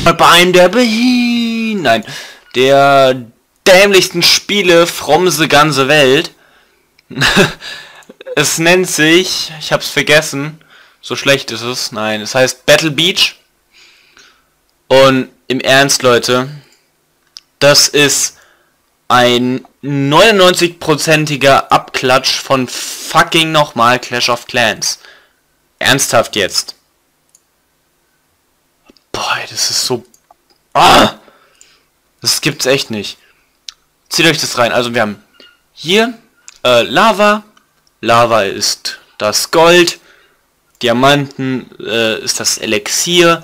Bei einem nein, der dämlichsten Spiele from the ganze Welt. Es nennt sich, ich hab's vergessen, so schlecht ist es, nein, es heißt Battle Beach. Und im Ernst, Leute, das ist ein 99%iger Abklatsch von fucking nochmal Clash of Clans. Ernsthaft jetzt. Boah, das ist so... Ah! Das gibt's echt nicht. Zieht euch das rein. Also wir haben hier Lava. Lava ist das Gold. Diamanten ist das Elixier.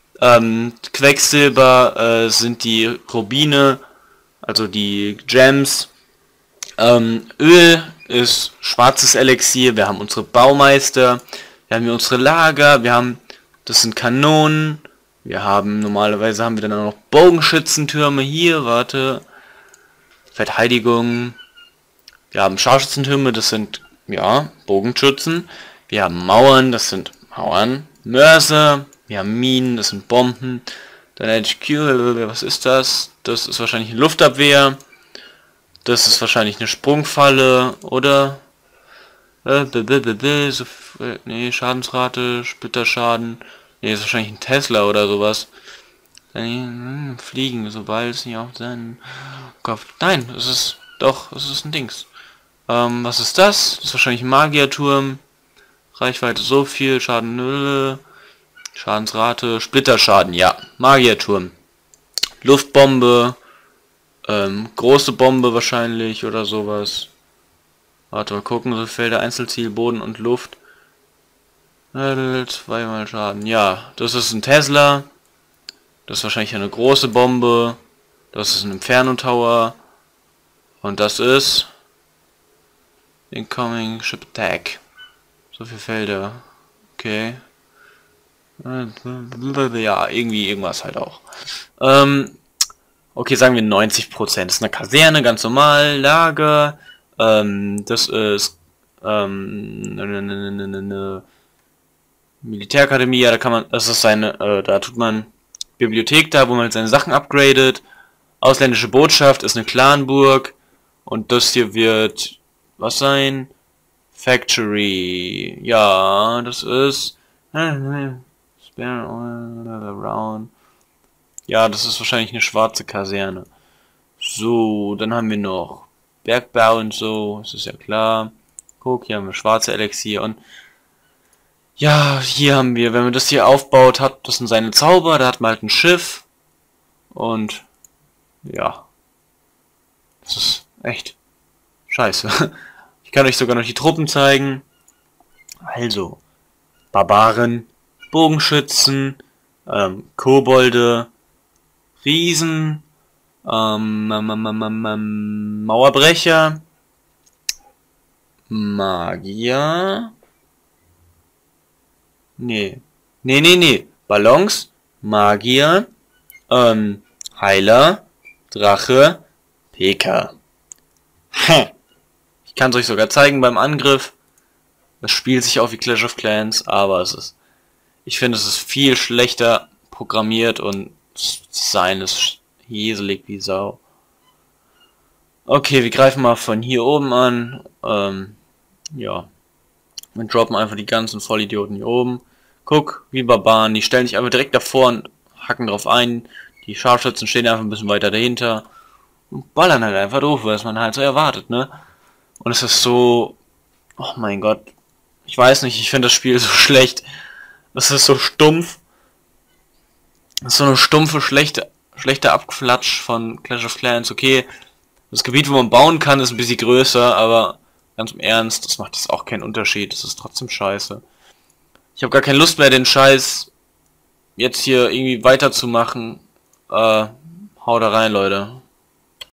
Quecksilber sind die Rubine, also die Gems. Öl ist schwarzes Elixier. Wir haben unsere Baumeister. Wir haben hier unsere Lager. Das sind Kanonen. Normalerweise haben wir dann auch noch Bogenschützentürme hier. Warte. Verteidigung. Wir haben Scharfschützentürme. Das sind, ja, Bogenschützen. Wir haben Mauern. Das sind Mauern. Mörser. Wir haben Minen. Das sind Bomben. Dann HQ. Was ist das? Das ist wahrscheinlich eine Luftabwehr. Das ist wahrscheinlich eine Sprungfalle. Oder? Nee, Schadensrate. Splitterschaden. Nee, ist wahrscheinlich ein Tesla oder sowas. Fliegen, sobald es nicht auf seinen Kopf... Nein, es ist ein Dings. Was ist das? Das ist wahrscheinlich ein Magierturm. Reichweite so viel, Schaden 0. Schadensrate, Splitterschaden, ja. Magierturm. Luftbombe. Große Bombe wahrscheinlich oder sowas. Warte mal gucken, so Felder, Einzelziel, Boden und Luft. Zweimal Schaden. Ja, das ist ein Tesla. Das ist wahrscheinlich eine große Bombe. Das ist ein Inferno Tower. Und das ist Incoming Ship Attack. So viele Felder. Okay. Ja, irgendwas halt auch. Okay, sagen wir 90%. Das ist eine Kaserne, ganz normal. Lager. Das ist eine Militärakademie, ja, da kann man, das ist seine, da tut man Bibliothek da, wo man seine Sachen upgradet. Ausländische Botschaft ist eine Clanburg. Und das hier wird, was sein? Factory. Ja, das ist, ja, das ist wahrscheinlich eine schwarze Kaserne. So, dann haben wir noch Bergbau und so, das ist ja klar. Guck, hier haben wir schwarze Elixier und ja, hier haben wir, wenn man das hier aufbaut, hat das sind seine Zauber, da hat man halt ein Schiff. Und ja. Das ist echt scheiße. Ich kann euch sogar noch die Truppen zeigen. Also, Barbaren, Bogenschützen, Kobolde, Riesen, Mauerbrecher, Magier. Nee. Ballons, Magier, Heiler, Drache, PK. Ich kann es euch sogar zeigen beim Angriff. Das spielt sich auch wie Clash of Clans, aber ich finde, es ist viel schlechter programmiert und sein ist hieselig wie Sau. Okay, wir greifen mal von hier oben an. Ja. Wir droppen einfach die ganzen Vollidioten hier oben. Guck, wie Barbaren, die stellen sich einfach direkt davor und hacken drauf ein. Die Scharfschützen stehen einfach ein bisschen weiter dahinter. Und ballern halt einfach doof, was man halt so erwartet, ne? Und es ist so... Oh mein Gott. Ich weiß nicht, ich finde das Spiel so schlecht. Das ist so stumpf. Das ist so eine stumpfe, schlechte Abklatsch von Clash of Clans. Okay, das Gebiet, wo man bauen kann, ist ein bisschen größer, aber... Ganz im Ernst, das macht jetzt auch keinen Unterschied. Das ist trotzdem scheiße. Ich habe gar keine Lust mehr, den Scheiß jetzt hier irgendwie weiterzumachen. Haut da rein, Leute.